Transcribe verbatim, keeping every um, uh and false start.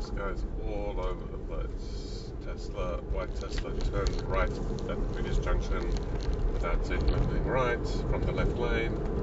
This guy's all over the place. Tesla, white Tesla turned right at British Junction without signaling right from the left lane.